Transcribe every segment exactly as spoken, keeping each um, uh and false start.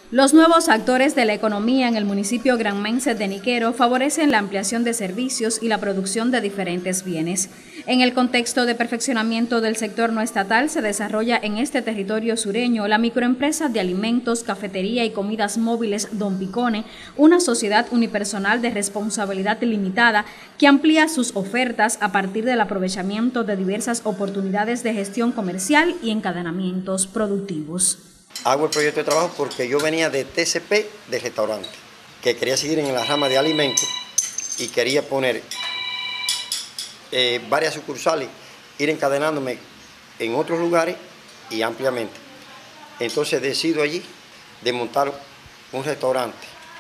Los nuevos actores de la economía en el municipio granmense de Niquero favorecen la ampliación de servicios y la producción de diferentes bienes. En el contexto de perfeccionamiento del sector no estatal, se desarrolla en este territorio sureño la microempresa de alimentos, cafetería y comidas móviles Don Picone, una sociedad unipersonal de responsabilidad limitada que amplía sus ofertas a partir del aprovechamiento de diversas oportunidades de gestión comercial y encadenamientos productivos. Hago el proyecto de trabajo porque yo venía de T C P de restaurante, que quería seguir en la rama de alimentos y quería poner eh, varias sucursales, ir encadenándome en otros lugares y ampliamente. Entonces decido allí de montar un restaurante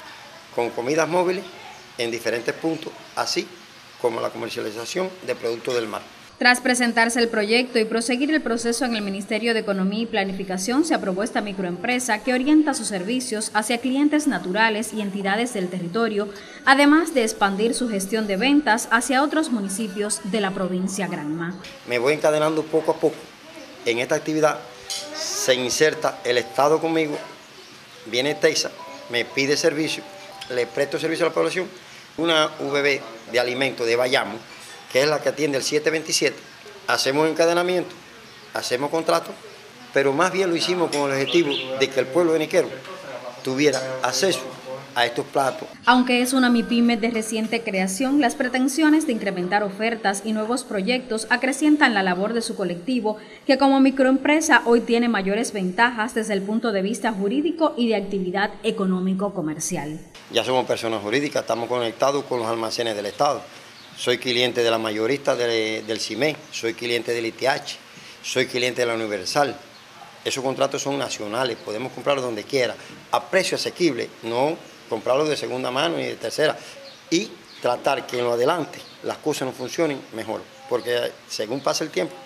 con comidas móviles en diferentes puntos, así como la comercialización de productos del mar. Tras presentarse el proyecto y proseguir el proceso en el Ministerio de Economía y Planificación, se aprobó esta microempresa que orienta sus servicios hacia clientes naturales y entidades del territorio, además de expandir su gestión de ventas hacia otros municipios de la provincia Granma. Me voy encadenando poco a poco. En esta actividad se inserta el Estado conmigo, viene Tesa, me pide servicio, le presto servicio a la población, una V B de alimentos de Bayamo, que es la que atiende el siete veintisiete, hacemos encadenamiento, hacemos contrato, pero más bien lo hicimos con el objetivo de que el pueblo de Niquero tuviera acceso a estos platos. Aunque es una MIPYME de reciente creación, las pretensiones de incrementar ofertas y nuevos proyectos acrecientan la labor de su colectivo, que como microempresa hoy tiene mayores ventajas desde el punto de vista jurídico y de actividad económico-comercial. Ya somos personas jurídicas, estamos conectados con los almacenes del Estado. Soy cliente de la mayorista de, del C I M E, soy cliente del I T H, soy cliente de la Universal. Esos contratos son nacionales, podemos comprarlos donde quiera, a precio asequible, no comprarlos de segunda mano y de tercera. Y tratar que en lo adelante las cosas no funcionen mejor, porque según pasa el tiempo,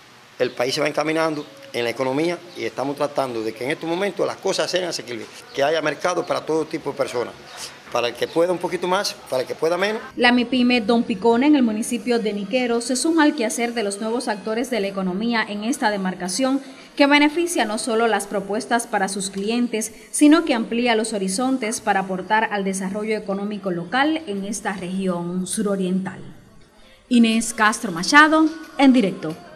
el país se va encaminando en la economía y estamos tratando de que en estos momentos las cosas sean asequibles, que haya mercado para todo tipo de personas. Para el que pueda un poquito más, para el que pueda menos. La MIPYME Don Picone en el municipio de Niquero se suma al quehacer de los nuevos actores de la economía en esta demarcación, que beneficia no solo las propuestas para sus clientes, sino que amplía los horizontes para aportar al desarrollo económico local en esta región suroriental. Inés Castro Machado, en directo.